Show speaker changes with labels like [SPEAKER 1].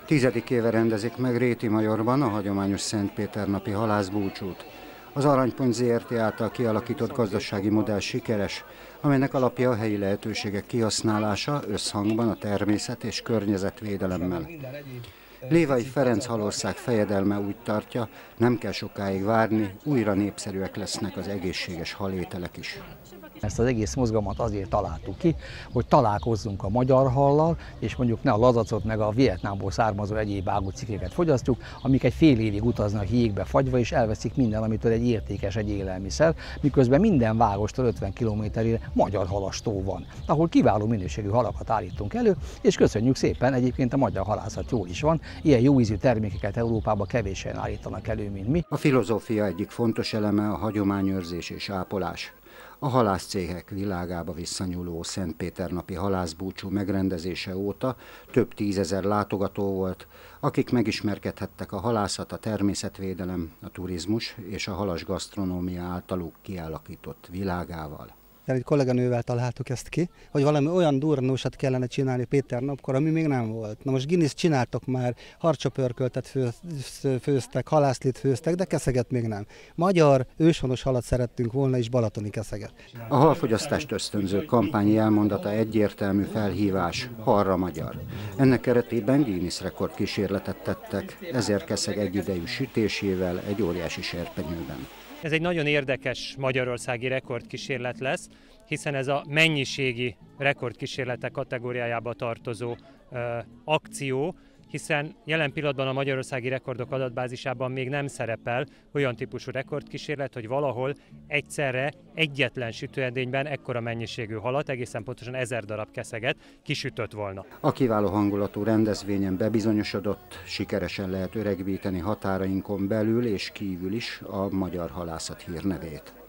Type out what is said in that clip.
[SPEAKER 1] 10. éve rendezik meg Rétimajorban a hagyományos Szentpéternapi halászbúcsút. Az Aranypont Zrt. Által kialakított gazdasági modell sikeres, amelynek alapja a helyi lehetőségek kihasználása összhangban a természet és környezetvédelemmel. Lévai Ferenc halország fejedelme úgy tartja, nem kell sokáig várni, újra népszerűek lesznek az egészséges halételek is.
[SPEAKER 2] Ezt az egész mozgalmat azért találtuk ki, hogy találkozzunk a magyar hallal, és mondjuk ne a lazacot meg a Vietnámból származó egyéb águcikkeket fogyasztjuk, amik egy fél évig utaznak jégbe fagyva, és elveszik minden, amitől egy értékes egy élelmiszer, miközben minden várostól 50 kilométerre magyar halastó van, ahol kiváló minőségű halakat állítunk elő, és köszönjük szépen, egyébként a magyar halászat jól is van, ilyen jó ízű termékeket Európában kevésen állítanak elő, mint mi.
[SPEAKER 1] A filozófia egyik fontos eleme a hagyományőrzés és ápolás. A halászcégek világába visszanyúló Szentpéternapi halászbúcsú megrendezése óta több tízezer látogató volt, akik megismerkedhettek a halászat, a természetvédelem, a turizmus és a halas gasztronómia általuk kialakított világával.
[SPEAKER 3] Egy kolléganővel találtuk ezt ki, hogy valami olyan durranósat kellene csinálni Péter napkor, ami még nem volt. Na most Guinness csináltok már, harcsapörköltet főztek, halászlit főztek, de keszeget még nem. Magyar, őshonos halat szerettünk volna, és balatoni keszeget.
[SPEAKER 1] A halfogyasztást ösztönző kampány elmondata egyértelmű felhívás, halra magyar. Ennek keretében Guinness rekord kísérletet tettek, 1000 keszeg egyidejű sütésével egy óriási serpenyőben.
[SPEAKER 4] Ez egy nagyon érdekes magyarországi rekordkísérlet lesz, hiszen ez a mennyiségi rekordkísérletek kategóriájába tartozó akció, hiszen jelen pillanatban a magyarországi rekordok adatbázisában még nem szerepel olyan típusú rekordkísérlet, hogy valahol egyszerre egyetlen sütőedényben ekkora mennyiségű halat, egészen pontosan 1000 darab keszeget kisütött volna.
[SPEAKER 1] A kiváló hangulatú rendezvényen bebizonyosodott, sikeresen lehet öregbíteni határainkon belül és kívül is a magyar halászat hírnevét.